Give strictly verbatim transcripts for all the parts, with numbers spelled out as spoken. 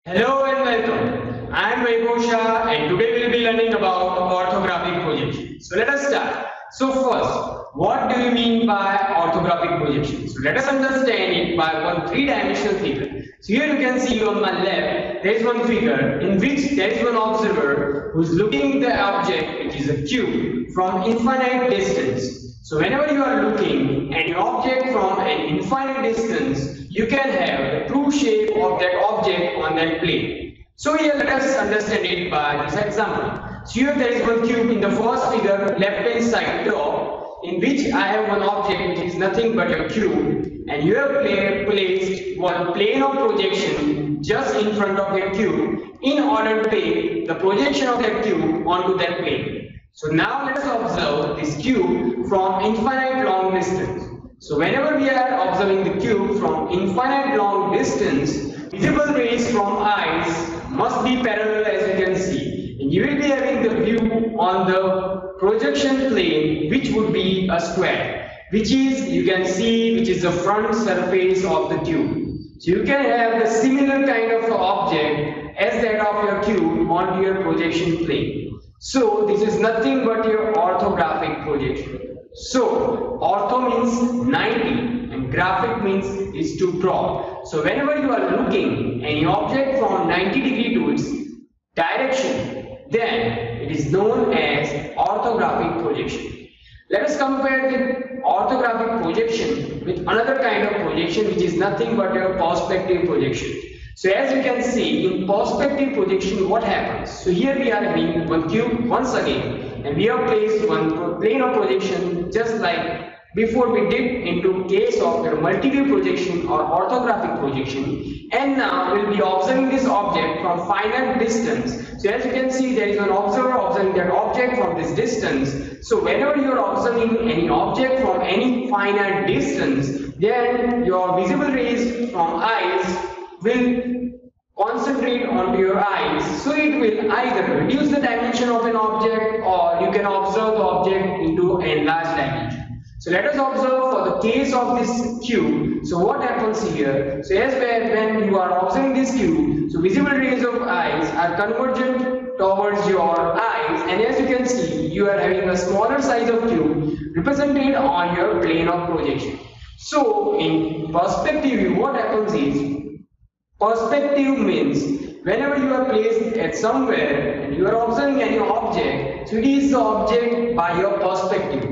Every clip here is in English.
Hello and welcome. I am Vaibhosha and today we will be learning about orthographic projection. So let us start. So first, what do you mean by orthographic projection? So let us understand it by one three-dimensional figure. So here you can see on my left, there is one figure in which there is one observer who is looking at the object, which is a cube, from infinite distance. So whenever you are looking at an object from an infinite distance, you can have the true shape of that object on that plane. So here let us understand it by this example. So here there is one cube in the first figure, left hand side top, in which I have one object which is nothing but a cube, and you have placed one plane of projection just in front of that cube in order to take the projection of that cube onto that plane. So now let us observe this cube from infinite long distance. So whenever we are observing the cube from infinite long distance, visible rays from eyes must be parallel, as you can see. And you will be having the view on the projection plane, which would be a square, which is, you can see, which is the front surface of the cube. So you can have the similar kind of object as that of your cube onto your projection plane. So this is nothing but your orthographic projection. So ortho means ninety and graphic means is to draw. So whenever you are looking any object from ninety degree to its direction, then it is known as orthographic projection. Let us compare with orthographic projection with another kind of projection, which is nothing but your perspective projection. So as you can see, in perspective projection, what happens? So here we are having one cube once again, and we have placed one plane of projection just like before we did into case of the multi-view projection or orthographic projection. And now we will be observing this object from finite distance. So as you can see, there is an observer observing that object from this distance. So whenever you are observing any object from any finite distance, then your visible rays from eyes will concentrate onto your eyes, so it will either reduce the dimension of an object or you can observe the object into enlarged dimension. So let us observe for the case of this cube. So what happens here? So as when you are observing this cube, so visible rays of eyes are convergent towards your eyes, and as you can see, you are having a smaller size of cube represented on your plane of projection. So in perspective view, what happens is, perspective means whenever you are placed at somewhere and you are observing any object, so it is the object by your perspective,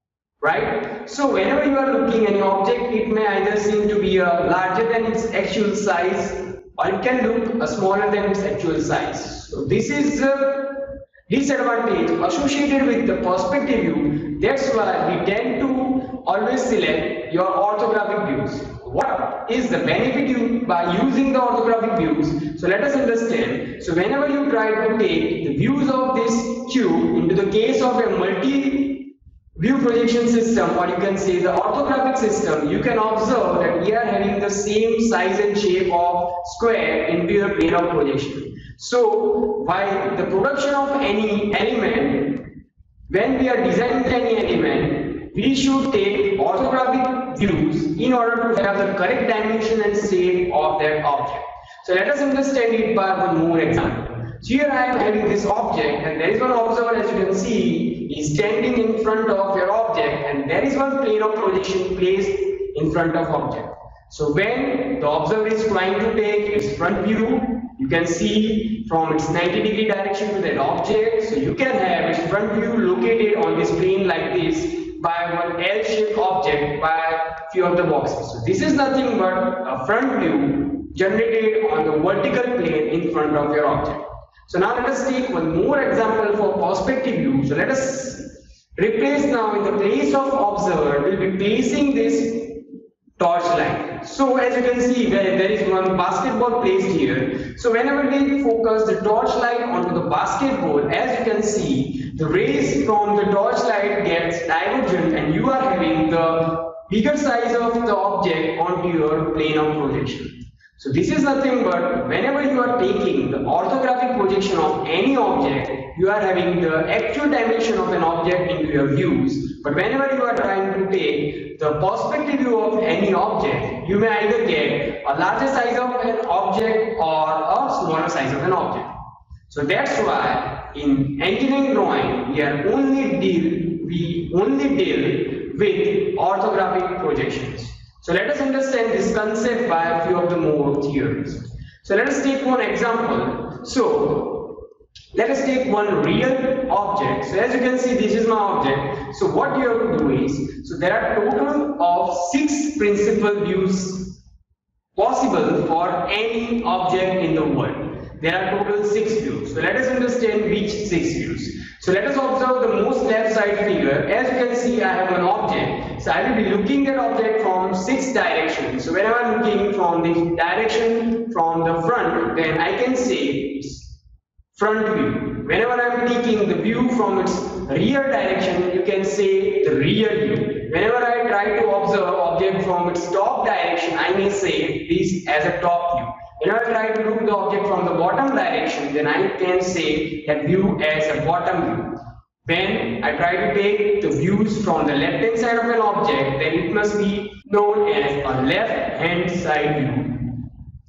right? So whenever you are looking at any object, it may either seem to be a larger than its actual size, or it can look a smaller than its actual size. So this is a disadvantage associated with the perspective view. That's why we tend to always select your orthographic views. What is the benefit you by using the orthographic views? So let us understand. So whenever you try to take the views of this cube into the case of a multi-view projection system, or you can say the orthographic system, you can observe that we are having the same size and shape of square into your plane of projection. So while the production of any element, when we are designing any element, we should take orthographic views in order to have the correct dimension and shape of that object. So let us understand it by one more example. So here I am having this object, and there is one observer, as you can see, is standing in front of your object, and there is one plane of projection placed in front of object. So when the observer is trying to take its front view, you can see from its ninety degree direction to that object. So you can have its front view located on this plane like this by one L-shaped object by few of the boxes. So this is nothing but a front view generated on the vertical plane in front of your object. So now let us take one more example for perspective view. So let us replace now in the place of observer, we will be placing this torch light. So as you can see, there, there is one basketball placed here. So whenever we focus the torch light onto the basketball, as you can see, the rays from the torch light gets divergent, and you are having the bigger size of the object onto your plane of projection. So this is nothing but whenever you are taking the orthographic projection of any object, you are having the actual dimension of an object into your views, but whenever you are trying to take the perspective view of any object, you may either get a larger size of an object or a smaller size of an object. So that's why in engineering drawing we are only deal we only deal with orthographic projections. So let us understand this concept by a few of the more theories. So let us take one example. So let us take one real object. So as you can see, this is my object. So what you have to do is, so there are total of six principal views possible for any object in the world. There are total six views. So let us understand which six views. So let us observe the most left side figure. As you can see, I have an object. So I will be looking at object from six directions. So whenever I am looking from the direction from the front, then I can say it's front view. Whenever I am taking the view from its rear direction, you can say the rear view. Whenever I try to observe object from its top direction, I may say this as a top view. Whenever I try to look the object from the bottom direction, then I can say that view as a bottom view. When I try to take the views from the left hand side of an object, then it must be known as a left hand side view.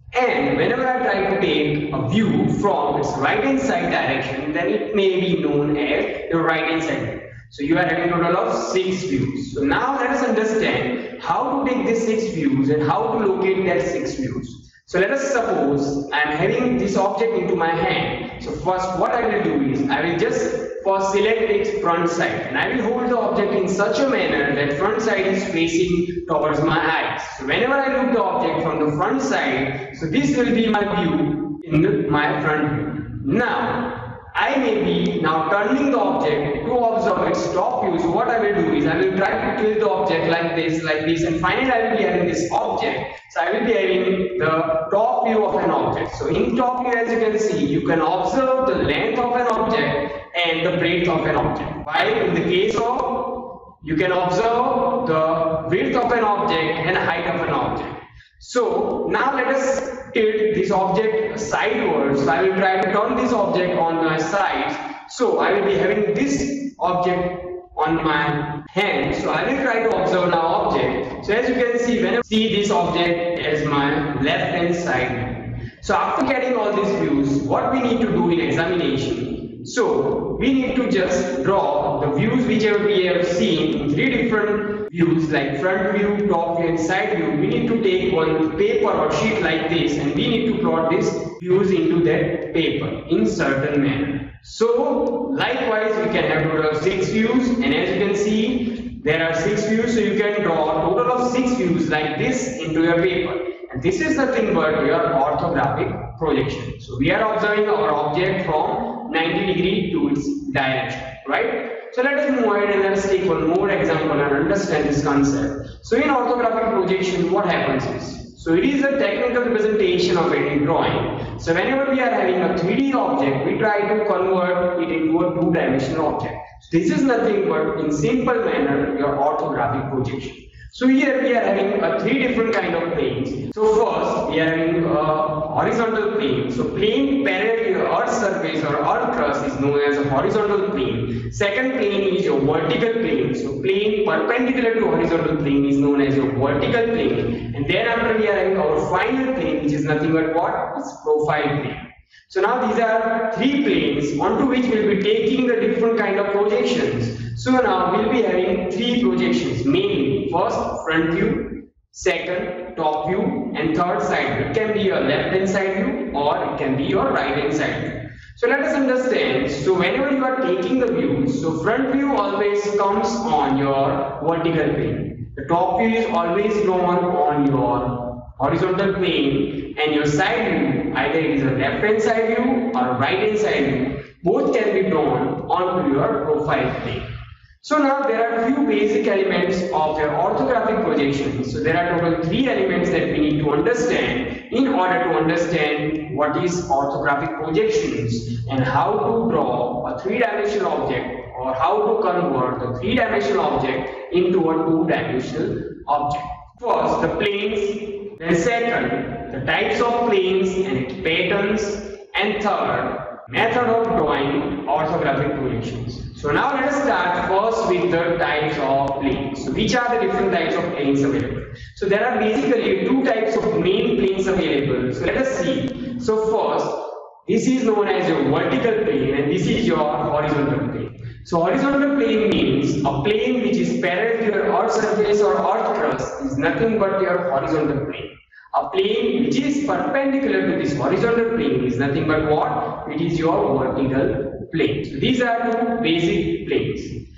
And whenever I try to take a view from its right hand side direction, then it may be known as the right hand side view. So you are having a total of six views. So now let us understand how to take these six views and how to locate that six views. So let us suppose I am having this object into my hand. So first what I will do is, I will just first select its front side and I will hold the object in such a manner that front side is facing towards my eyes. So whenever I look the object from the front side, so this will be my view in the, my front view. Now I may be now turning the object to observe its top view. So what I will do is, I will try to tilt the object like this, like this, and finally I will be having this object. So I will be having the top view of an object. So in top view, as you can see, you can observe the length of an object and the breadth of an object. While in the case of, you can observe the width of an object and height of an object. So now let us tilt this object sidewards. So I will try to turn this object on my sides. So I will be having this object on my hand. So I will try to observe now object. So as you can see, when I see this object as my left hand side. So after getting all these views, what we need to do in examination? So we need to just draw the views whichever we have seen in three different views, like front view, top view and side view. We need to take one paper or sheet like this and we need to plot these views into that paper in certain manner. So likewise we can have total of six views, and as you can see there are six views, so you can draw a total of six views like this into your paper. And this is nothing but your orthographic projection. So we are observing our object from ninety degree to its direction, right? So let us move ahead and let us take one more example and understand this concept. So in orthographic projection, what happens is, so it is a technical representation of any drawing. So whenever we are having a three D object, we try to convert it into a two-dimensional object. So this is nothing but in simple manner your orthographic projection. So here we are having a three different kind of planes. So first we are having a horizontal plane. So plane parallel to the earth's surface or earth crust is known as a horizontal plane. Second plane is your vertical plane. So plane perpendicular to horizontal plane is known as your vertical plane. And then after we are having our final plane, which is nothing but what? It's profile plane. So now these are three planes onto which we will be taking the different kind of projections. So now we will be having three projections, mainly first front view, second top view, and third side view. It can be your left hand side view or it can be your right hand side view. So let us understand. So whenever you are taking the views, so front view always comes on your vertical plane. The top view is always drawn on your horizontal plane, and your side view, either it is a left hand side view or a right hand side view, both can be drawn onto your profile plane. So now there are few basic elements of your orthographic projection. So there are total three elements that we need to understand in order to understand what is orthographic projections and how to draw a three-dimensional object, or how to convert a three-dimensional object into a two-dimensional object. First, the planes, then second, the types of planes and its patterns, and third, method of drawing orthographic projections. So now let us start first with the types of planes. So which are the different types of planes available? So there are basically two types of main planes available. So let us see. So first, this is known as your vertical plane and this is your horizontal plane. So horizontal plane means a plane which is parallel to your earth surface or earth crust is nothing but your horizontal plane. A plane which is perpendicular to this horizontal plane is nothing but what? It is your vertical plane. So these are two basic planes.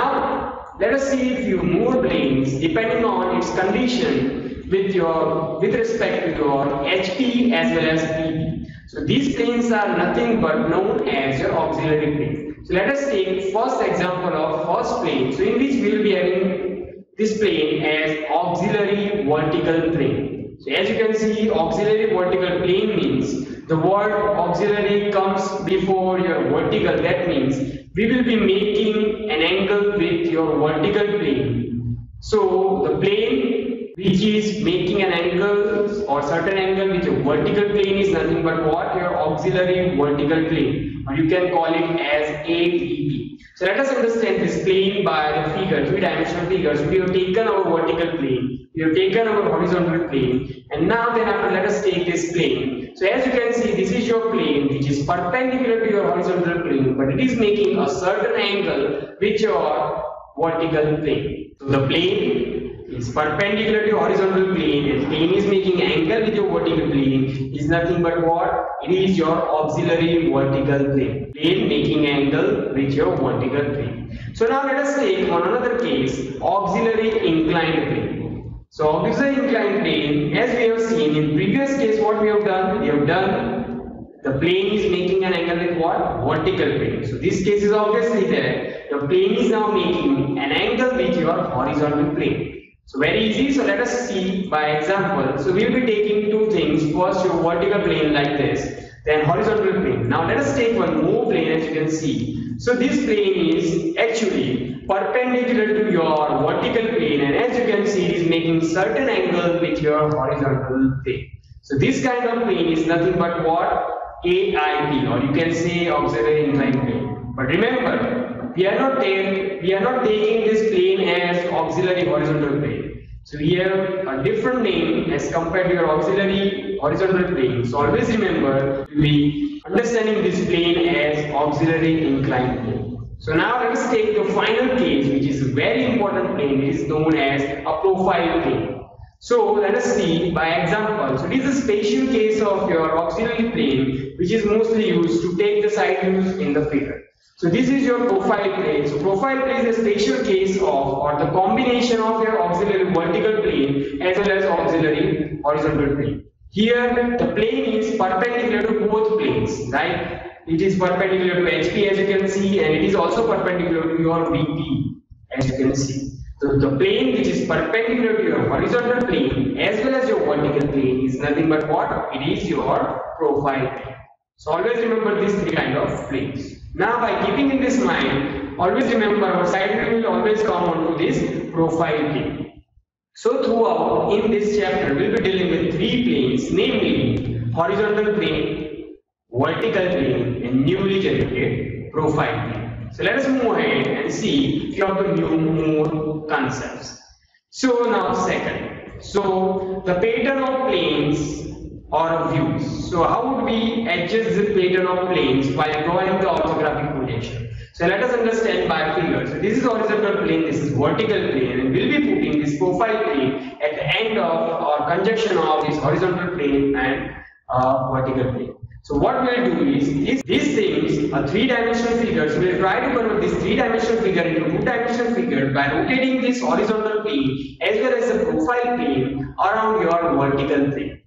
Now let us see a few more planes depending on its condition with your with respect to your H P as well as P P. So these planes are nothing but known as your auxiliary plane. So let us take first example of first plane. So in which we will be having this plane as auxiliary vertical plane. So as you can see, auxiliary vertical plane means the word auxiliary comes before your vertical. That means we will be making an angle with your vertical plane. So the plane which is making an angle or certain angle with your vertical plane is nothing but what? Your auxiliary vertical plane, or you can call it as A V P. So let us understand this plane by the figure, three-dimensional figure. So we have taken our vertical plane, we have taken our horizontal plane, and now then after let us take this plane. So as you can see, this is your plane which is perpendicular to your horizontal plane, but it is making a certain angle with your vertical plane. So the plane is perpendicular to your horizontal plane and plane is making angle with your vertical plane is nothing but what? It is your auxiliary vertical plane. Plane making angle with your vertical plane. So now let us take on another case, auxiliary inclined plane. So auxiliary inclined plane, as we have seen in previous case, what we have done? We have done the plane is making an angle with what? Vertical plane. So this case is obviously there. The plane is now making an angle with your horizontal plane. So very easy. So let us see by example. So we will be taking two things. First your vertical plane like this, then horizontal plane. Now let us take one more plane as you can see. So this plane is actually perpendicular to your vertical plane, and as you can see it is making certain angle with your horizontal plane. So this kind of plane is nothing but what? A I P, or you can say auxiliary inclined plane. But remember, we are not taking we are not taking this plane as auxiliary horizontal plane. So we have a different name as compared to your auxiliary horizontal plane. So always remember to be understanding this plane as auxiliary inclined plane. So now let us take the final case, which is a very important plane. It is known as a profile plane. So let us see by example. So this is a special case of your auxiliary plane, which is mostly used to take the side views in the figure. So this is your profile plane. So profile plane is a special case of or the combination of your auxiliary vertical plane as well as auxiliary horizontal plane. Here the plane is perpendicular to both planes, right? It is perpendicular to H P as you can see, and it is also perpendicular to your V P as you can see. So the plane which is perpendicular to your horizontal plane as well as your vertical plane is nothing but what? It is your profile plane. So always remember these three kind of planes. Now by keeping in this mind, always remember our side view will always come onto this profile plane. So throughout in this chapter we will be dealing with three planes, namely horizontal plane, vertical plane and newly generated profile plane. So let us move ahead and see few of the new more concepts. So now second, so the pattern of planes or views. So how would we adjust the pattern of planes while drawing the orthographic projection? So let us understand by figures. So this is horizontal plane, this is vertical plane, and we'll be putting this profile plane at the end of or conjunction of this horizontal plane and uh, vertical plane. So what we'll do is, is these things are three-dimensional figures. So we'll try to convert this three-dimensional figure into two-dimensional figure by rotating this horizontal plane as well as the profile plane around your vertical plane.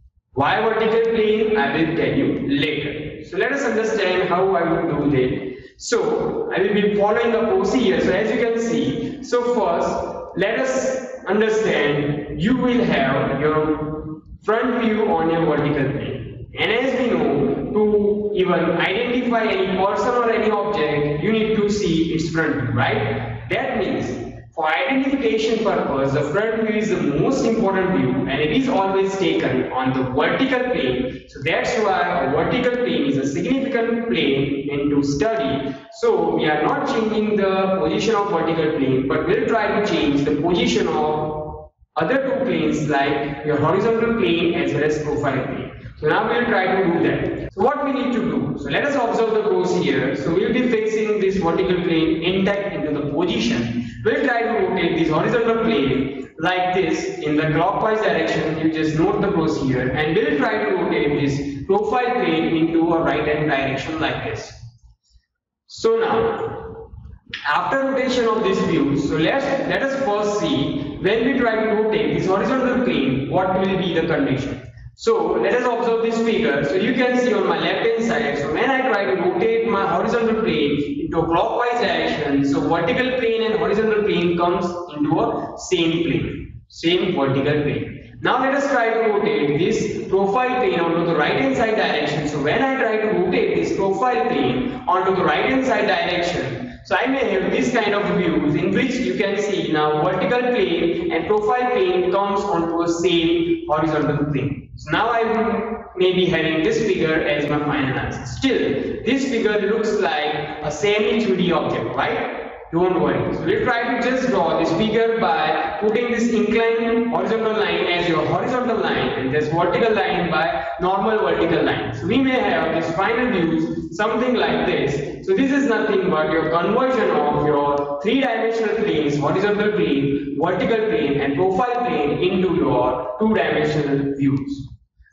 Why vertical plane? I will tell you later. So let us understand how I will do that. So I will be following the procedure. So as you can see, so first let us understand you will have your front view on your vertical plane. And as we know, to even identify any person or any object, you need to see its front view, right? That means For identification purpose, the front view is the most important view and it is always taken on the vertical plane. So that's why a vertical plane is a significant plane into study. So we are not changing the position of vertical plane, but we'll try to change the position of other two planes like your horizontal plane as well as profile plane. So now we'll try to do that. So what we need to do? So let us observe the procedure. So we'll be fixing this vertical plane intact into the position. We'll try to rotate this horizontal plane like this in the clockwise direction. You just note the procedure, and we'll try to rotate this profile plane into a right hand direction like this. So now, after rotation of this view, so let's let us first see when we try to rotate this horizontal plane, what will be the condition. So let us observe this figure. So you can see on my left hand side, so when I try to rotate my horizontal plane into a clockwise direction, so vertical plane and horizontal plane comes into a same plane, same vertical plane. Now let us try to rotate this profile plane onto the right hand side direction. So when I try to rotate this profile plane onto the right hand side direction, so I may have this kind of views in which you can see now vertical plane and profile plane comes onto a same horizontal plane. So now I may be having this figure as my final answer. Still, this figure looks like a semi three D object, right? Don't worry. So we'll try to just draw this figure by putting this inclined horizontal line as your horizontal line and this vertical line by normal vertical line. So we may have this final views something like this. So this is nothing but your conversion of your three-dimensional planes, horizontal plane, vertical plane and profile plane into your two-dimensional views.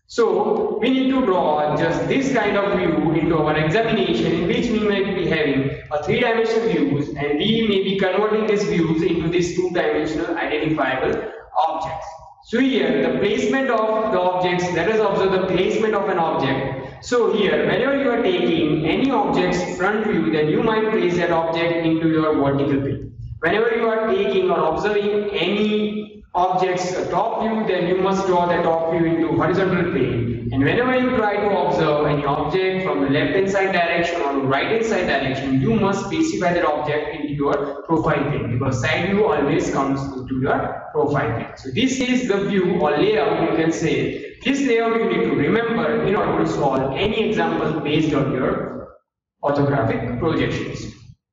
So we need to draw just this kind of view into our examination in which we may be having a three-dimensional views and we may be converting these views into these two-dimensional identifiable objects. So here the placement of the objects, let us observe the placement of an object. So here whenever you are taking any object's front view, then you might place that object into your vertical plane. Whenever you are taking or observing any object's top view, then you must draw the top view into horizontal plane. And whenever you try to observe any object from the left hand side direction or the right hand side direction, you must specify that object into your profile plane, because side view always comes into your profile plane. So this is the view or layout, you can say. This layout you need to remember in order to solve any example based on your orthographic projections.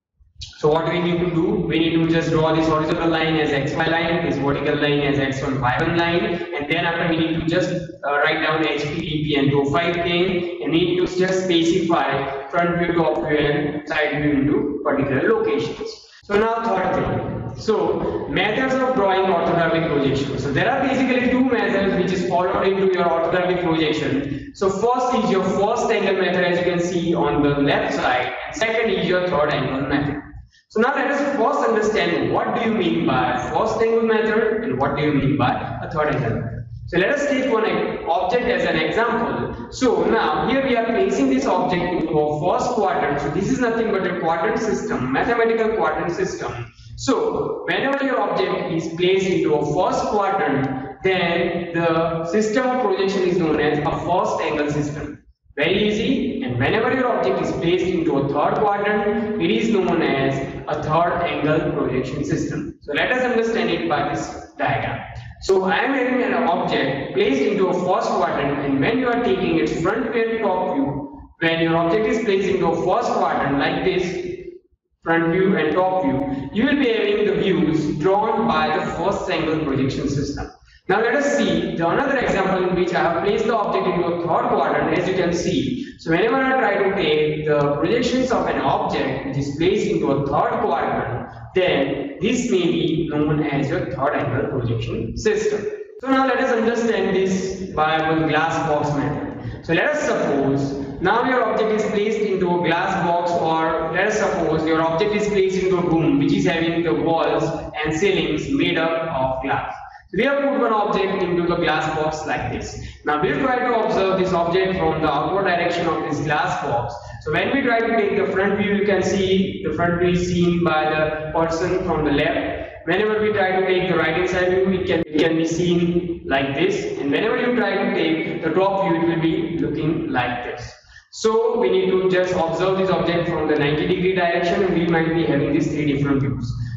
So what we need to do, we need to just draw this horizontal line as xy line, this vertical line as x one y one line, and then after we need to just uh, write down H P, D P and profile plane, and we need to just specify front view, top view and side view into particular locations. So now third thing, so methods of drawing orthographic projection. So there are basically two methods which is followed into your orthographic projection. So first is your first angle method, as you can see on the left side, and second is your third angle method. So now let us first understand what do you mean by first angle method and what do you mean by a third angle method. So let us take one object as an example. So now here we are placing this object into a first quadrant. So this is nothing but a quadrant system, mathematical quadrant system. So whenever your object is placed into a first quadrant, then the system of projection is known as a first angle system. Very easy. And whenever your object is placed into a third quadrant, it is known as a third angle projection system. So let us understand it by this diagram. So I am having an object placed into a first quadrant, and when you are taking its front view and top view, when your object is placed into a first quadrant like this, front view and top view, you will be having the views drawn by the first angle projection system. Now let us see the another example in which I have placed the object into a third quadrant, as you can see. So whenever I try to take the projections of an object which is placed into a third quadrant, then this may be known as your third angle projection system. So now let us understand this by the glass box method. So let us suppose now your object is placed into a glass box, or let us suppose your object is placed into a room which is having the walls and ceilings made up of glass. We have put one object into the glass box like this. Now we'll try to observe this object from the outward direction of this glass box. So when we try to take the front view, you can see the front view is seen by the person from the left. Whenever we try to take the right hand side view, it can, it can be seen like this. And whenever you try to take the top view, it will be looking like this. So we need to just observe this object from the ninety degree direction, and we might be having these three different views.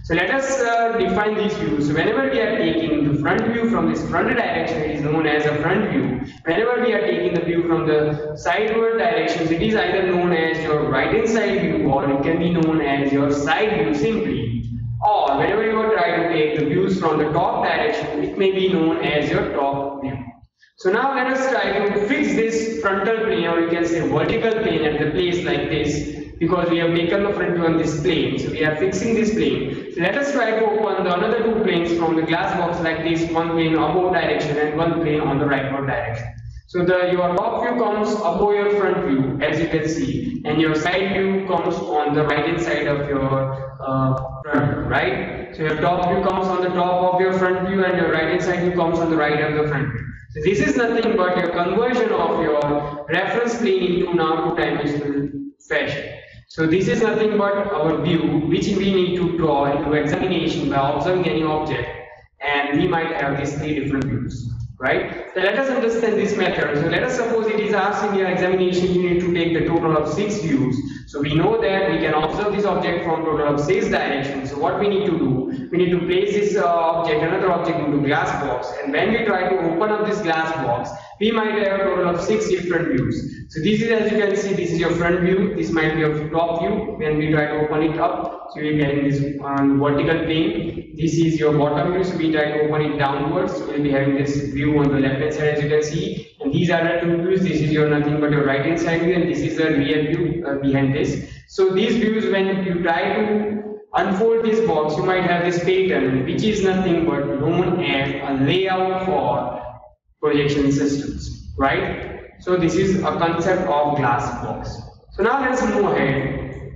So let us uh, define these views. So whenever we are taking the front view from this front direction, it is known as a front view. Whenever we are taking the view from the sideward directions, it is either known as your right hand side view, or it can be known as your side view simply. Or whenever you are trying to take the views from the top direction, it may be known as your top view. So now let us try to fix this frontal plane, or you can say vertical plane, at the place like this, because we have taken the front view on this plane. So we are fixing this plane. So let us try to open the another two planes from the glass box like this, one plane above direction and one plane on the rightward direction. So the your top view comes above your front view, as you can see, and your side view comes on the right hand side of your uh, front view, right? So your top view comes on the top of your front view, and your right hand side view comes on the right of the front view. So this is nothing but your conversion of your reference plane into now two-dimensional fashion. So this is nothing but our view, which we need to draw into examination by observing any object, and we might have these three different views, right? So let us understand this method. So let us suppose it is asked in your examination, you need to take the total of six views. So we know that we can observe this object from total of six directions. So what we need to do, we need to place this uh, object, another object into glass box, and when we try to open up this glass box, we might have a total of six different views. So this is, as you can see, this is your front view, this might be your top view. When we try to open it up, so we are getting this um, vertical plane. This is your bottom view, so we try to open it downwards, so we will be having this view on the left hand side, as you can see. And these are the two views. This is your nothing but your right hand side view, and this is the rear view uh, behind this. So these views, when you try to unfold this box, you might have this pattern, which is nothing but known as a layout for projection systems, right? So this is a concept of glass box. So now let's move ahead.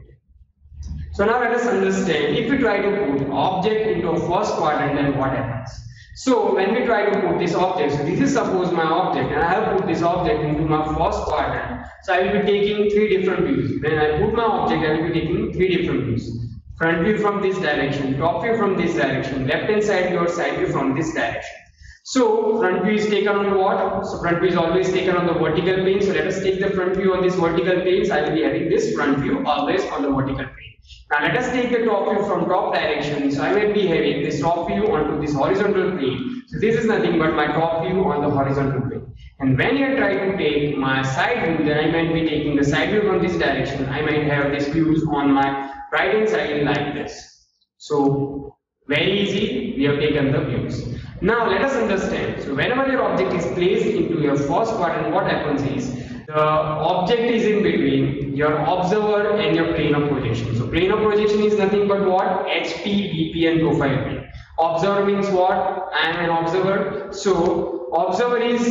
So now let us understand, if we try to put object into a first quadrant, then what happens? So when we try to put this object, so this is suppose my object, and I have put this object into my first quadrant. So I will be taking three different views. When I put my object, I will be taking three different views. Front view from this direction, top view from this direction, left hand side view or side view from this direction. So front view is taken on what? So front view is always taken on the vertical plane. So let us take the front view on this vertical plane. So I will be having this front view always on the vertical plane. Now let us take the top view from top direction. So I might be having this top view onto this horizontal plane. So this is nothing but my top view on the horizontal plane. And when you try to take my side view, then I might be taking the side view from this direction. I might have these views on my right hand side like this. So very easy, we have taken the views. Now let us understand. So whenever your object is placed into your first quadrant, what happens is the object is in between your observer and your plane of projection. So plane of projection is nothing but what? H P, V P and profile plane. Observer means what? I am an observer. So observer is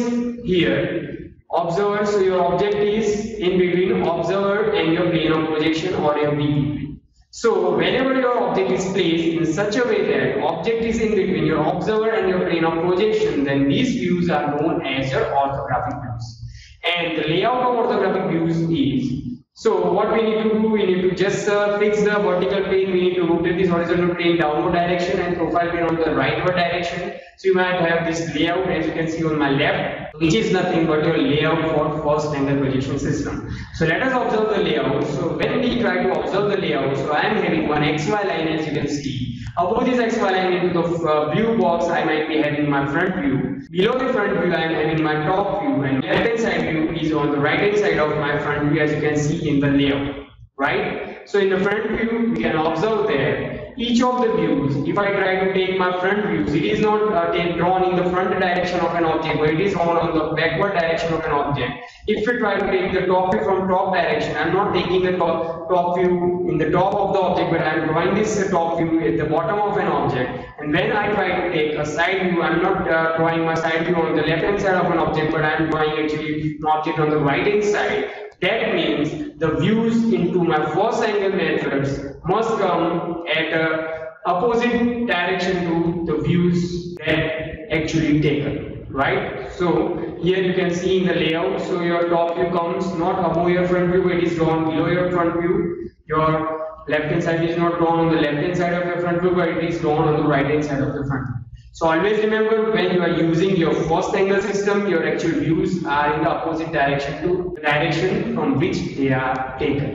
here. Observer, so your object is in between observer and your plane of projection or your V P plane. So whenever your object is placed in such a way that object is in between your observer and your plane of projection, then these views are known as your orthographic views. And the layout of orthographic views is, so what we need to do, we need to just uh, fix the vertical plane, we need to rotate this horizontal plane downward direction and profile plane on the rightward direction. So you might have this layout, as you can see on my left, which is nothing but your layout for first angle projection system. So let us observe the layout. So when we try to observe the layout, so I am having one X Y line, as you can see. Above this X Y line into the uh, blue box, I might be having my front view. Below the front view, I am having my top view, and left hand side view is on the right hand side of my front view, as you can see in the layout, right? So in the front view, we can observe there each of the views. If I try to take my front views, it is not uh, take, drawn in the front direction of an object, but it is drawn on the backward direction of an object. If we try to take the top view from top direction, I am not taking the top, top view in the top of the object, but I am drawing this uh, top view at the bottom of an object. And when I try to take a side view, I am not uh, drawing my side view on the left hand side of an object, but I am drawing actually an object on the right hand side. That means the views into my first angle methods must come at a opposite direction to the views that actually taken, right? So here you can see in the layout, so your top view comes not above your front view, but it is drawn below your front view. Your left hand side is not drawn on the left hand side of your front view, but it is drawn on the right hand side of the front view. So always remember, when you are using your first angle system, your actual views are in the opposite direction to the direction from which they are taken.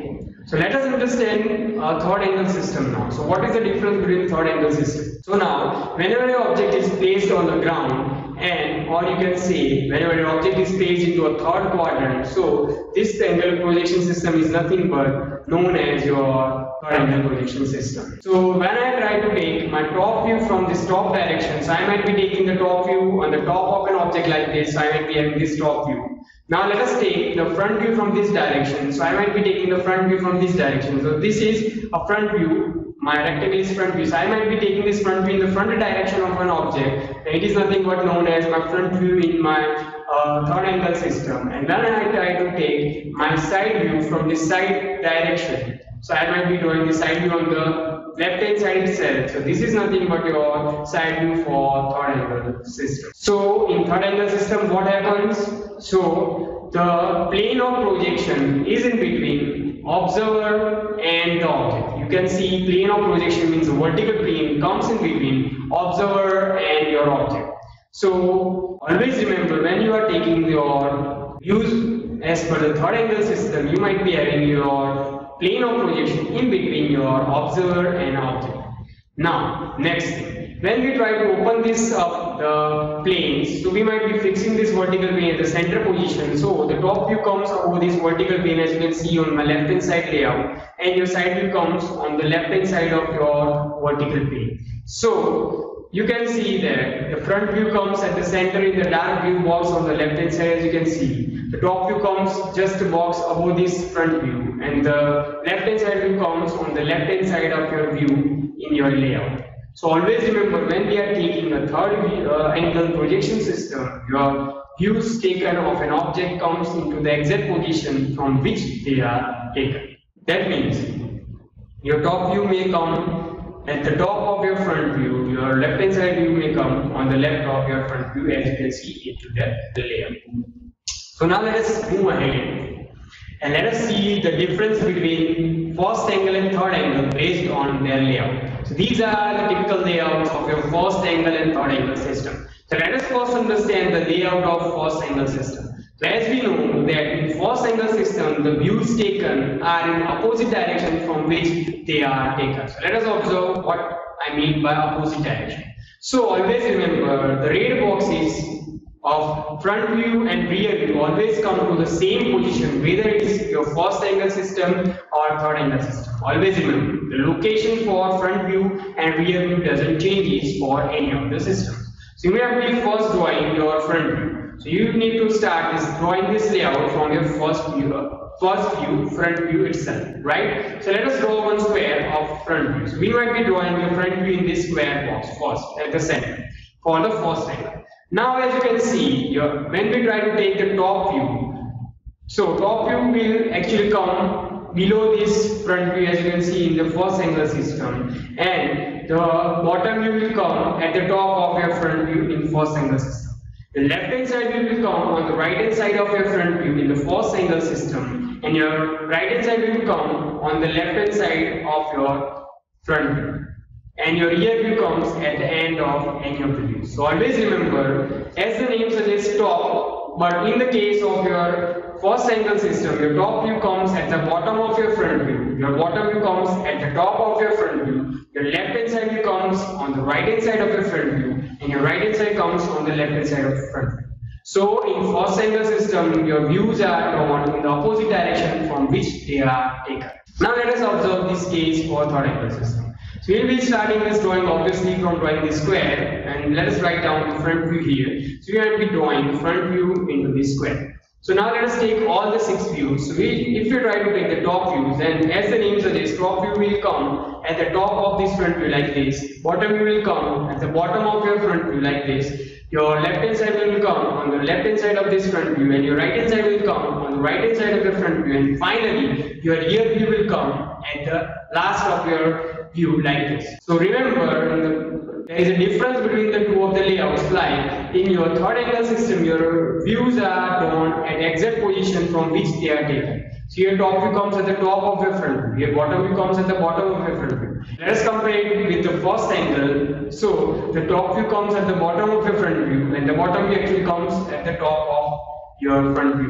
So let us understand a third angle system now. So what is the difference between third angle system? So now, whenever your object is placed on the ground, and or you can say whenever your object is placed into a third quadrant, so this angle projection system is nothing but known as your third angle projection system. So when I try to take my top view from this top direction, so I might be taking the top view on the top of an object like this, so I might be having this top view. Now let us take the front view from this direction, so I might be taking the front view from this direction. So this is a front view, my rectangle is front view, so I might be taking this front view in the front direction of an object, and it is nothing but known as my front view in my uh, third angle system. And then I try to take my side view from this side direction, so I might be drawing the side view on the left hand side itself. So this is nothing but your side view for third angle system. So in third angle system, what happens? So the plane of projection is in between observer and the object. You can see plane of projection means the vertical plane comes in between observer and your object. So always remember, when you are taking your views as per the third angle system, you might be having your plane of projection in between your observer and object. Now, next thing, when we try to open this up the planes, so we might be fixing this vertical plane at the center position. So the top view comes over this vertical plane, as you can see on my left hand side layout, and your side view comes on the left hand side of your vertical plane. So you can see that the front view comes at the center in the dark blue box on the left hand side, as you can see. The top view comes just a box above this front view, and the left hand side view comes on the left hand side of your view in your layout. So always remember, when we are taking a third view, uh, angle projection system, your views taken of an object comes into the exact position from which they are taken. That means your top view may come at the top of your front view, your left hand side view may come on the left of your front view, as you can see into the layout. So now let us move ahead and let us see the difference between first angle and third angle based on their layout. So these are the typical layouts of your first angle and third angle system. So let us first understand the layout of first angle system. So as we know that in first angle system, the views taken are in opposite direction from which they are taken. So let us observe what I mean by opposite direction. So always remember, the red boxes of front view and rear view always come to the same position, whether it is your first angle system or third angle system. Always remember, the location for front view and rear view doesn't change for any of the systems. So you have to be first drawing your front view. So you need to start this drawing this layout from your first view, first view, front view itself, right? So let us draw one square of front view. So we might be drawing the front view in this square box first at the center for the first angle. Now as you can see, your, when we try to take the top view, so top view will actually come below this front view, as you can see in the first angle system, and the bottom view will come at the top of your front view in first angle system. The left hand side view will come on the right hand side of your front view in the first angle system, and your right hand side will come on the left hand side of your front view, and your rear view comes at the end of any of the views. So always remember, as the name suggests, top, but in the case of your first angle system, your top view comes at the bottom of your front view, your bottom view comes at the top of your front view, your left hand side view comes on the right hand side of your front view, and your right hand side comes on the left hand side of the front view. So in first angle system, your views are drawn in the opposite direction from which they are taken. Now let us observe this case for third angle system. So we will be starting this drawing obviously from drawing this square, and let us write down the front view here. So we will be drawing the front view into this square. So now let us take all the six views. So we, if you try to take the top views, then as the name suggests, top view will come at the top of this front view like this. Bottom view will come at the bottom of your front view like this. Your left hand side will come on the left hand side of this front view, and your right hand side will come on the right hand side of the front view, and finally your rear view will come at the last of your view like this. So remember, in the, there is a difference between the two of the layouts. Like in your third angle system, your views are drawn at exact position from which they are taken. So your top view comes at the top of your front view, your bottom view comes at the bottom of your front view. Let us compare it with the first angle. So the top view comes at the bottom of your front view, and the bottom view actually comes at the top of your front view.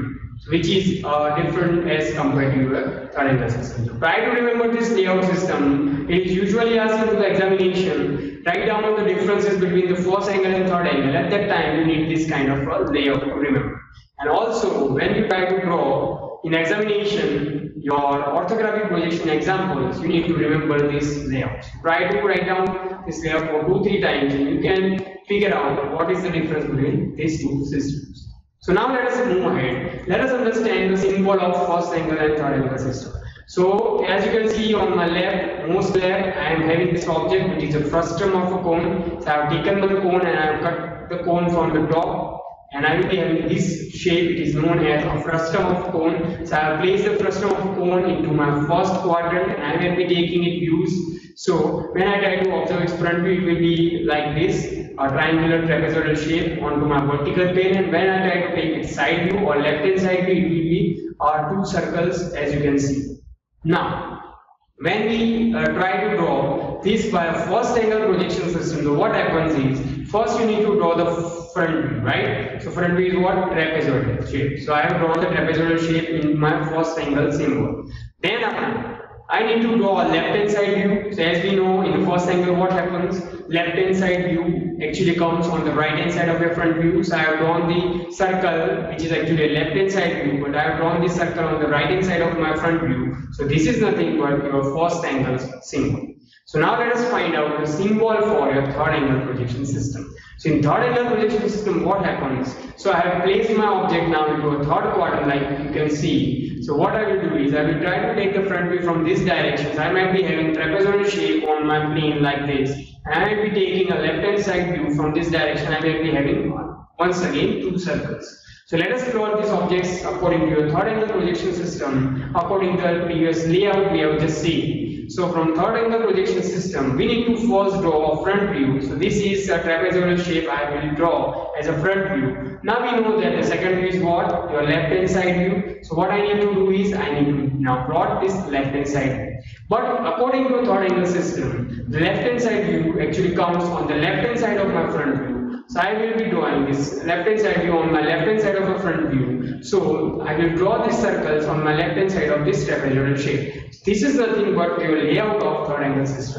which is uh, different as compared to your third angle system. So try to remember this layout system. It is usually asked into the examination. Write down the differences between the first angle and third angle. At that time, you need this kind of a layout to remember. And also, when you try to draw in examination your orthographic projection examples, you need to remember this layout. So try to write down this layout for two, three times, and you can figure out what is the difference between these two systems. So now let us move ahead. Let us understand the symbol of first angle and third angle system. So as you can see on my left, most left, I am having this object which is a frustum of a cone. So I have taken the cone and I have cut the cone from the top. And I will be having this shape, it is known as a frustum of cone. So I have placed the frustum of cone into my first quadrant and I will be taking it views. So when I try to observe its front view, it will be like this, a triangular trapezoidal shape onto my vertical plane. And when I try to take its side view or left hand side view, it will be uh, two circles as you can see. Now, when we uh, try to draw this by a first angle projection system, so what happens is, first you need to draw the front view, right? So front view is what? Trapezoidal shape. So I have drawn the trapezoidal shape in my first angle symbol. Then after, I need to draw a left hand side view. So as we know, in the first angle what happens? Left hand side view actually comes on the right hand side of your front view. So I have drawn the circle which is actually a left hand side view, but I have drawn this circle on the right hand side of my front view. So this is nothing but your first angle symbol. So now let us find out the symbol for your third angle projection system. So in third angle projection system, what happens? So I have placed my object now into a third quadrant like you can see. So what I will do is I will try to take the front view from this direction. So I might be having trapezoidal shape on my plane like this. And I will be taking a left hand side view from this direction. I will be having once again two circles. So let us plot these objects according to your third angle projection system, according to the previous layout we have just seen. So from third angle projection system, we need to first draw a front view. So this is a trapezoidal shape I will draw as a front view. Now we know that the second view is what? Your left hand side view. So what I need to do is I need to now plot this left hand side view. But according to third angle system, the left hand side view actually comes on the left hand side of my front view. So I will be drawing this left hand side view on my left hand side of the front view. So I will draw these circles on my left hand side of this trapezoidal shape. This is nothing but your layout of third angle system.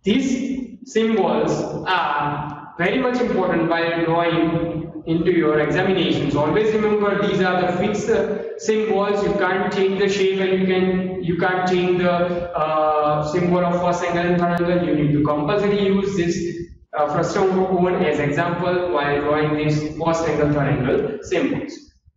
These symbols are very much important while drawing into your examinations. Always remember these are the fixed symbols. You can't change the shape and you can you can't change the uh, symbol of first angle and third angle. You need to compulsory use this Uh, frustum of cone as example while drawing these first angle third angle symbols.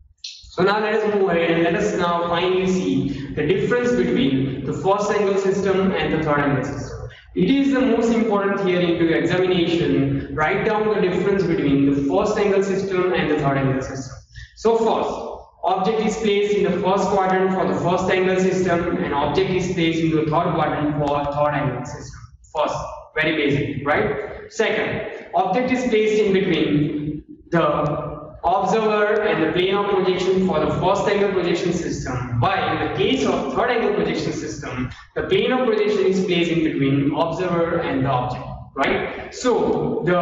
So now let us move ahead and let us now finally see the difference between the first angle system and the third angle system. It is the most important here into your examination. Write down the difference between the first angle system and the third angle system. So first, object is placed in the first quadrant for the first angle system and object is placed in the third quadrant for third angle system. First, very basic, right? Second, object is placed in between the observer and the plane of projection for the first angle projection system. While in the case of third angle projection system, the plane of projection is placed in between observer and the object, right? So the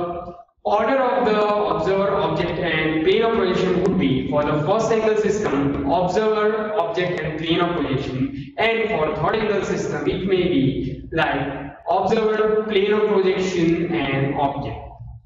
order of the observer, object and plane of projection would be for the first angle system, observer, object and plane of projection, and for third angle system it may be like observer, plane of projection and object.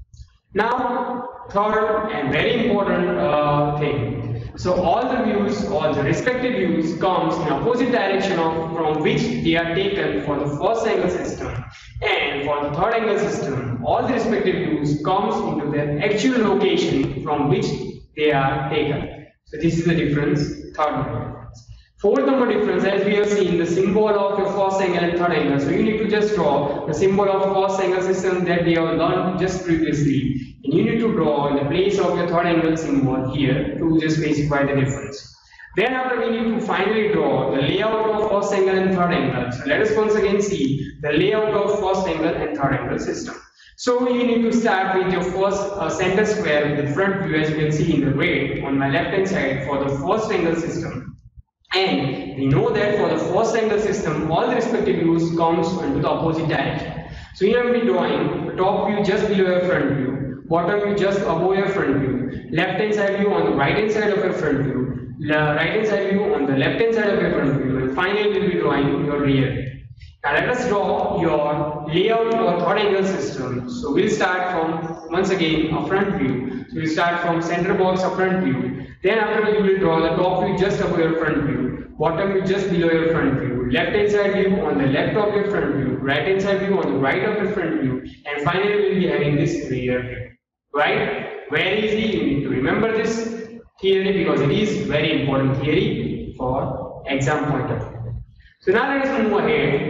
Now third and very important uh, thing. So all the views, all the respective views comes in opposite direction of from which they are taken for the first angle system, and for the third angle system all the respective views comes into their actual location from which they are taken. So this is the difference, third number difference. Fourth number difference, as we have seen the symbol of your first angle and third angle. So you need to just draw the symbol of first angle system that we have learned just previously, and you need to draw in the place of your third angle symbol here to just specify the difference. Then after we need to finally draw the layout of first angle and third angle. So let us once again see the layout of first angle and third angle system. So you need to start with your first uh, center square with the front view as you can see in the red on my left hand side for the first angle system. And we know that for the first angle system, all the respective views comes into the opposite direction. So here I will be drawing the top view just below your front view. bottom view just above your front view, left hand side view on the right hand side of your front view, right hand side view on the left hand side of your front view, and finally we'll be drawing your rear view. Now let us draw your layout or third angle system. So we'll start from, once again, a front view. So we'll start from center box of front view. Then after you will draw the top view just above your front view, bottom view just below your front view, left hand side view on the left of your front view, right hand side view on the right of your front view, and finally we'll be having this rear view. Right? Very easy. You need to remember this theory because it is very important theory for exam point of view. So now let us move ahead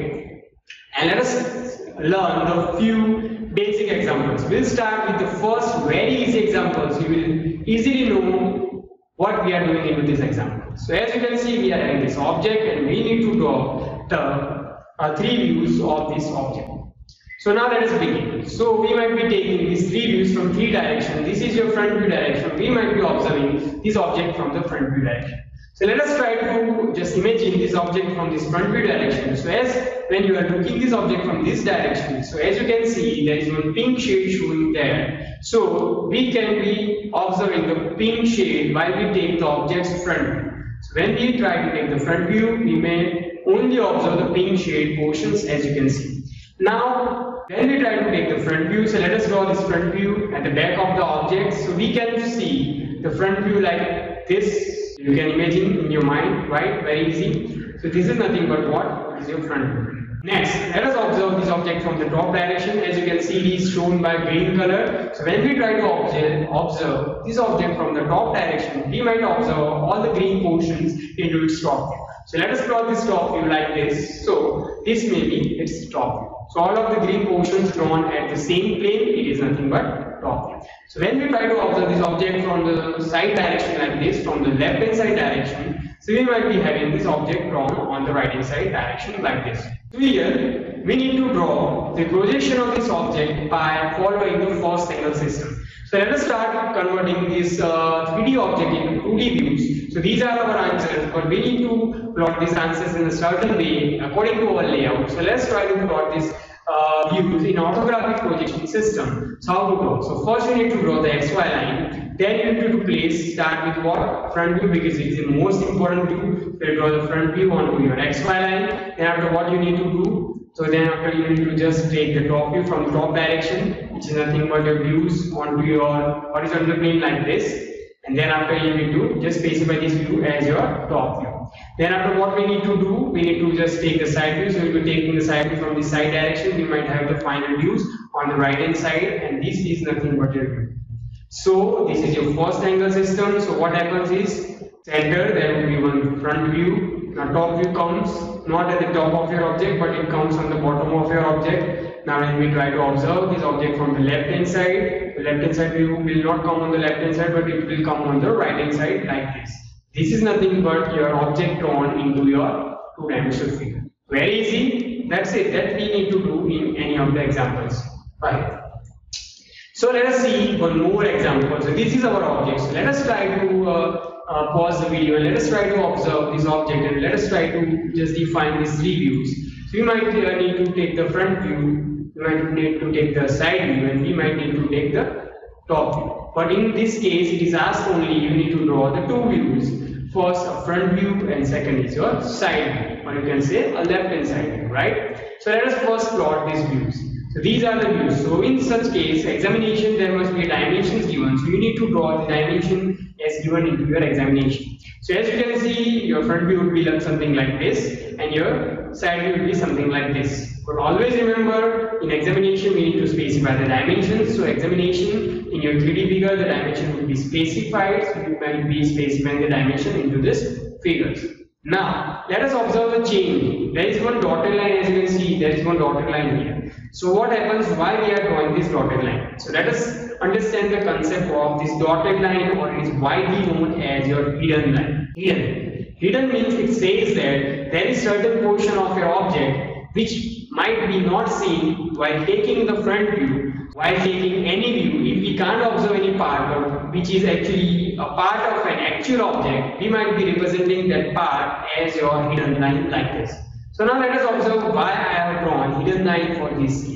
and let us learn the few basic examples. We'll start with the first very easy examples. You will easily know what we are doing into this example. So as you can see, we are having this object and we need to draw the uh, three views of this object. So now let us begin. So we might be taking these three views from three directions. This is your front view direction. We might be observing this object from the front view direction. So let us try to just imagine this object from this front view direction. So as when you are looking this object from this direction, so as you can see, there is one pink shade showing there. So we can be observing the pink shade while we take the object's front view. So when we try to take the front view, we may only observe the pink shade portions, as you can see. Now, when we try to take the front view, so let us draw this front view at the back of the object. So we can see the front view like this. You can imagine in your mind, right? Very easy. So this is nothing but what is your front view. Next, let us observe this object from the top direction. As you can see, it is shown by green color. So when we try to observe, observe this object from the top direction, we might observe all the green portions into its top view. So let us plot this top view like this. So this may be its top view. So all of the green portions drawn at the same plane, it is nothing but top view. So when we try to observe this object from the side direction like this, from the left hand side direction, so we might be having this object drawn on the right hand side direction like this. So here we need to draw the projection of this object by following the first angle system. So let us start converting this uh, three D object into two D views. So these are our answers, but we need to plot these answers in a certain way according to our layout. So let's try to plot this uh, views in orthographic projection system. So how to draw? So first you need to draw the X Y line. Then you need to place, start with what? Front view, because it is the most important view. So you draw the front view onto your X Y line. Then after what you need to do? So then after you need to just take the top view from the top direction, which is nothing but your views onto your horizontal plane like this. And then after you need to just specify this view as your top view. Then after what we need to do, we need to just take the side view. So we'll be taking the side view from the side direction. We might have the final views on the right hand side, and this is nothing but your view. So this is your first angle system. So what happens is, center there will be one front view. Now top view comes not at the top of your object, but it comes on the bottom of your object. Now when we try to observe this object from the left hand side, the left hand side view will not come on the left hand side, but it will come on the right hand side like this. This is nothing but your object drawn into your two-dimensional figure. Very easy. That's it. That we need to do in any of the examples. Right. So let us see one more example. So this is our object. So let us try to uh, uh, pause the video and let us try to observe this object and let us try to just define these three views. So we might uh, need to take the front view, we might need to take the side view, and we might need to take the top view. But in this case, it is asked only you need to draw the two views. First a front view and second is your side view, or you can say a left hand side view, right? So let us first plot these views. So these are the views. So in such case, examination there must be a dimensions given. So you need to draw the dimension as given into your examination. So as you can see, your front view would be like something like this, and your side view would be something like this. But always remember, in examination we need to specify the dimensions. So examination in your three D figure, the dimension will be specified. So you might be specifying the dimension into this figures. Now let us observe the change. There is one dotted line, as you can see. There is one dotted line here. So what happens? Why we are drawing this dotted line? So let us understand the concept of this dotted line, or it is widely known as your hidden line. Hidden. Hidden means it says that there is certain portion of your object which might be not seen while taking the front view. While taking any view, if we can't observe any part, but which is actually a part of an actual object, we might be representing that part as your hidden line like this. So now let us observe why I have drawn hidden line for this case.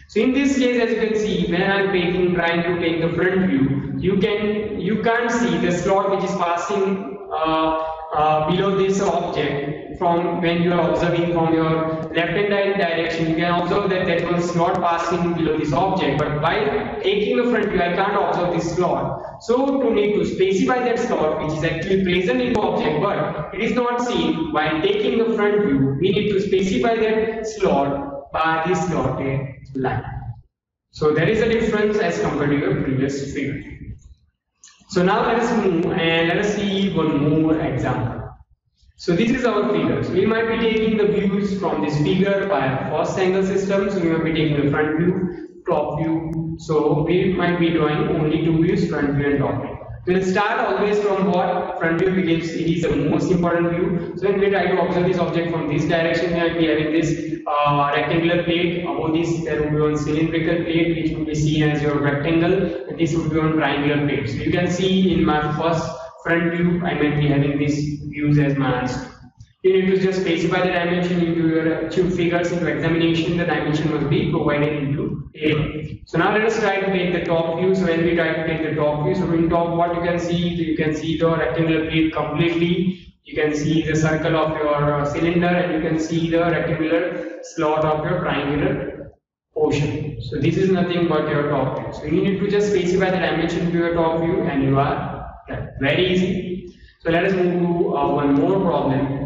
So in this case, as you can see, when I'm taking, trying to take the front view, you can you can't see the slot which is passing uh, uh, below this object. From when you are observing from your left hand direction, you can observe that there is one slot passing below this object. But by taking the front view, I can't observe this slot. So to need to specify that slot, which is actually present in the object, but it is not seen while taking the front view, we need to specify that slot by this dotted line. So there is a difference as compared to your previous figure. So now let us move and let us see one more example. So this is our figure. So we might be taking the views from this figure by a first angle system. So we might be taking the front view, top view. So we might be drawing only two views, front view and top view. We will start always from what? Front view, because it is the most important view. So when we try to observe this object from this direction, we might be having this uh, rectangular plate. Above this, there will be one cylindrical plate which will be seen as your rectangle, and this will be one triangular plate. So you can see in my first front view, I might be having these views as my answer. You need to just specify the dimension into your two figures into examination. The dimension must be provided into A. So now let us try to take the top view. So when we try to take the top view, so in top what you can see, you can see the rectangular plate completely. You can see the circle of your uh, cylinder, and you can see the rectangular slot of your triangular portion. So this is nothing but your top view. So you need to just specify the dimension to your top view, and you are done. Very easy. So let us move to uh, one more problem.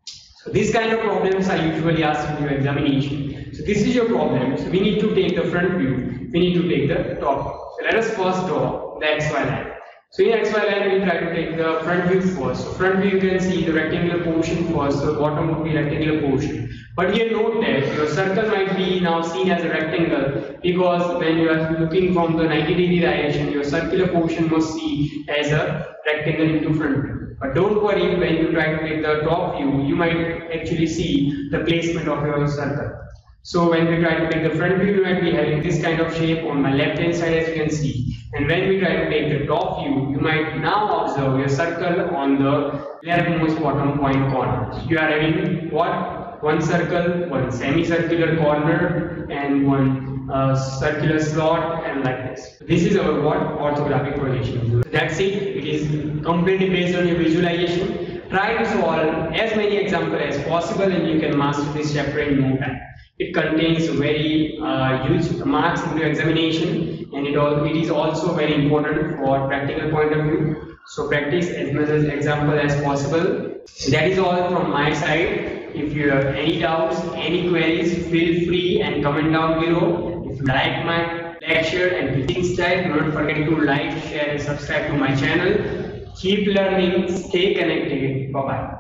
So these kind of problems are usually asked in your examination. So this is your problem. So we need to take the front view. We need to take the top view. So let us first draw the X Y line. So in X Y line, we try to take the front view first. So front view, you can see the rectangular portion first. So bottom would be rectangular portion. But here note that your circle might be now seen as a rectangle, because when you are looking from the ninety degree direction, your circular portion must see as a rectangle into front view. But don't worry, when you try to take the top view, you might actually see the placement of your circle. So when we try to take the front view, we might be having this kind of shape on my left hand side, as you can see. And when we try to take the top view, you might now observe your circle on the leftmost bottom point corner. You are having what? One circle, one semicircular corner, and one uh, circular slot, and like this. This is our what? Orthographic projection. That's it. It is completely based on your visualization. Try to solve as many examples as possible, and you can master this chapter in no time. It contains very uh, huge marks in your examination, and it, all, it is also very important for practical point of view. So practice as much as example as possible. That is all from my side. If you have any doubts, any queries, feel free and comment down below. If you like my lecture and teaching style, do not forget to like, share and subscribe to my channel. Keep learning, stay connected. Bye bye.